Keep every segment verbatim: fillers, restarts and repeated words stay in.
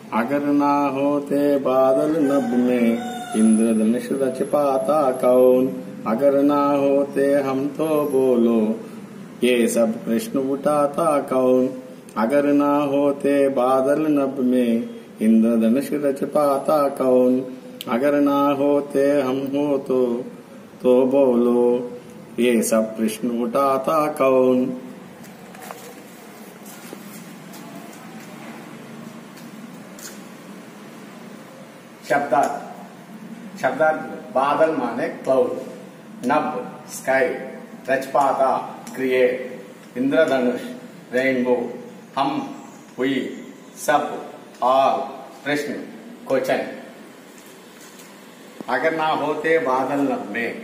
अगर ना होते बादल नभ में इंद्रधनुष रच पाता कौन। अगर ना होते हम तो बोलो ये सब प्रश्न उठाता कौन। अगर ना होते बादल नभ में इंद्रधनुष रच पाता कौन। अगर ना होते हम हो तो तो बोलो ये सब प्रश्न उठाता कौन। शब्दार्थ शब्दार्थ बादल माने क्लाउड, नभ स्काई, रचपाता क्रिएट, इंद्रधनुष रेनबो, हम हुई, सब ऑल, प्रश्न क्वेश्चन। अगर ना होते बादल नभ में,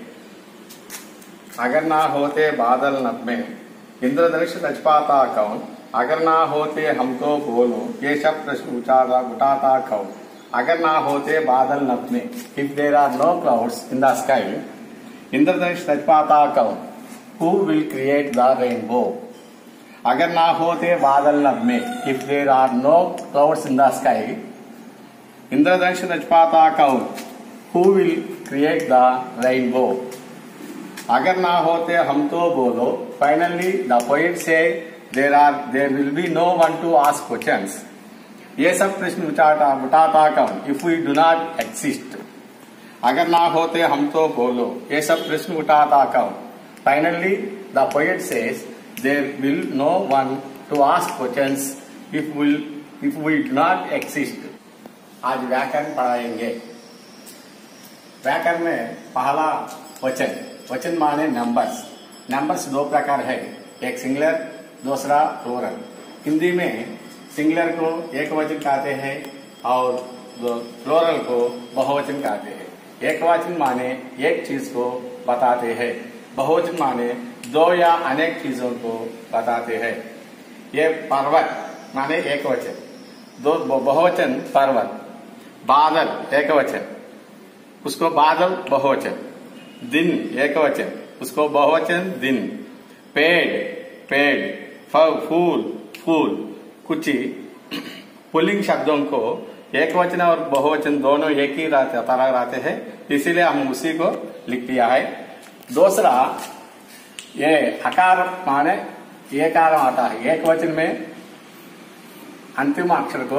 अगर ना होते बादल नभ में इंद्रधनुष रच पाता कौन। अगर ना होते हमको बोलो ये सब प्रश्न उठाता उठाता कौन। अगर ना होते बादल नभ में, if there are no clouds in the sky, इंद्रधनुष रच पाता कौन। Who will create the rainbow. अगर ना होते बादल नभ में, if there are no clouds in the sky, इंद्रधनुष रच पाता कौन। Who will create the rainbow. अगर ना होते हम तो बोलो, finally the poet says there are there will be no one to ask questions. ये सब प्रश्न उठाता उठाता कौन। If we do not exist. अगर ना होते हम तो बोलो ये सब प्रश्न उठाता कौन। Finally the poet says there will no one to ask questions if will if we do not exist. आज व्याकरण पढ़ाएंगे। व्याकरण में पहला वचन, वचन माने नंबर्स। नंबर्स दो प्रकार है, एक सिंगुलर दूसरा प्लूरल। हिंदी में सिंगुलर को एक वचन कहते हैं और प्लूरल को बहुवचन कहते हैं। एक वचन माने एक चीज को बताते हैं, बहुवचन माने दो या अनेक चीजों को बताते हैं। ये पर्वत माने एक वचन, दो बहुवचन पर्वत। बादल एक वचन, उसको बादल बहुवचन। दिन एक वचन, उसको बहुवचन दिन। पेड़ पेड़, फूल फूल। कुछ पुल्लिंग शब्दों को एक वचन और बहुवचन दोनों एक ही तरह रहते हैं, इसीलिए हम उसी को लिख दिया है। दूसरा ये अकार माने एकार आता है। एक वचन में अंतिम अक्षर को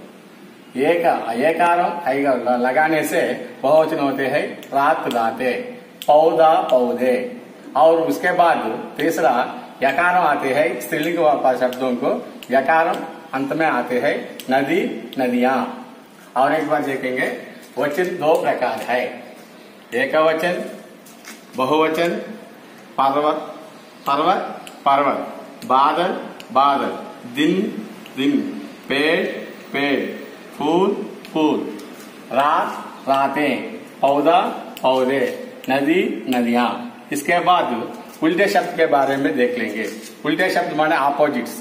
एक एकार लगाने से बहुवचन होते हैं। रात राते, पौधा पौधे। और उसके बाद तीसरा यकार आते हैं। स्त्रीलिंग शब्दों को यकार अंत में आते हैं। नदी नदियां। और एक बार देखेंगे, वचन दो प्रकार है, एक वचन बहुवचन। पर्वत पर्वत पर्वत, बादल बादल, दिन दिन, पेड़ पेड़, फूल फूल, रात रातें, पौधा पौधे, नदी नदियां। इसके बाद उल्टे शब्द के बारे में देख लेंगे। उल्टे शब्द माने ऑपोजिट्स।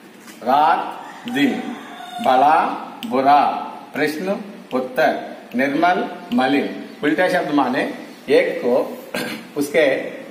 रात दिन, भला बुरा, प्रश्न उत्तर, निर्मल मलिन। उल्टे शब्द माने एक को उसके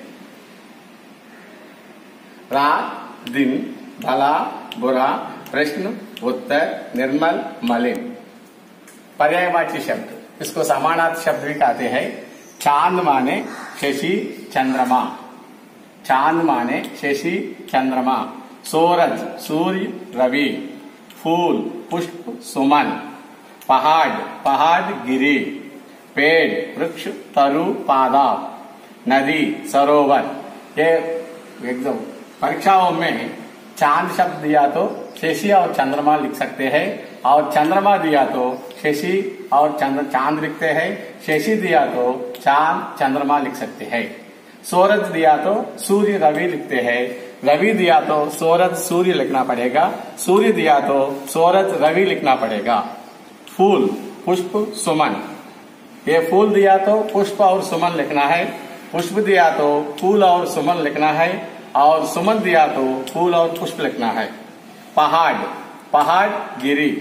रात दिन, भला बुरा, प्रश्न उत्तर, निर्मल मलिन। पर्यायवाची शब्द, इसको समानार्थी शब्द भी कहते हैं। चांद माने शशि चंद्रमा, चांद माने शशि चंद्रमा। सूरज सूर्य रवि, फूल पुष्प सुमन। पहाड़ पहाड़ गिरी, पेड़ वृक्ष तरु पादा, नदी सरोवर। ये एकदम परीक्षाओं में चांद शब्द दिया तो शशि और चंद्रमा लिख सकते हैं, और चंद्रमा दिया तो शशि और चंद्र चांद लिखते हैं। शशि दिया तो चांद चंद्रमा लिख सकते हैं। सूरज दिया तो सूर्य रवि लिखते हैं। रवि दिया तो सूरज सूर्य लिखना पड़ेगा। सूर्य दिया तो सूरज रवि लिखना पड़ेगा। फूल पुष्प सुमन, ये फूल दिया तो पुष्प और सुमन लिखना है। पुष्प दिया तो फूल और सुमन लिखना है, और सुमन दिया तो फूल और पुष्प लिखना है। पहाड़ पहाड़ गिरी,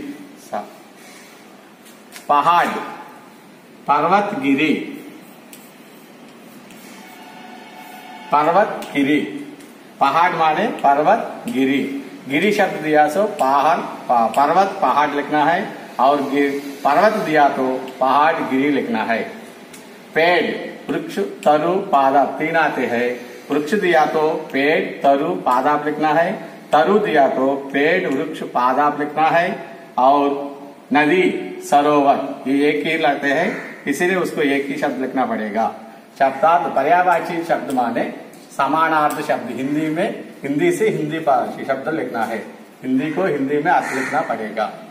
पहाड़ पर्वत गिरी, पर्वत गिरी। पहाड़ माने पर्वत गिरी। गिरी शब्द दिया सो पहाड़ पर्वत पहाड़ लिखना है, और पर्वत दिया तो पहाड़ गिरी लिखना है। पेड़ वृक्ष तरु पादप तीन आते हैं। वृक्ष दिया तो पेड़ तरु पादप लिखना है। तरु दिया तो पेड़ वृक्ष पादप लिखना है। और नदी सरोवर ये एक ही लगते हैं, इसीलिए उसको एक ही शब्द लिखना पड़ेगा। शब्दार्थ पर्यायवाची शब्द माने समानार्थ शब्द। हिंदी में हिंदी से हिंदी शब्द लिखना है, हिंदी को हिंदी में अर्थ लिखना पड़ेगा।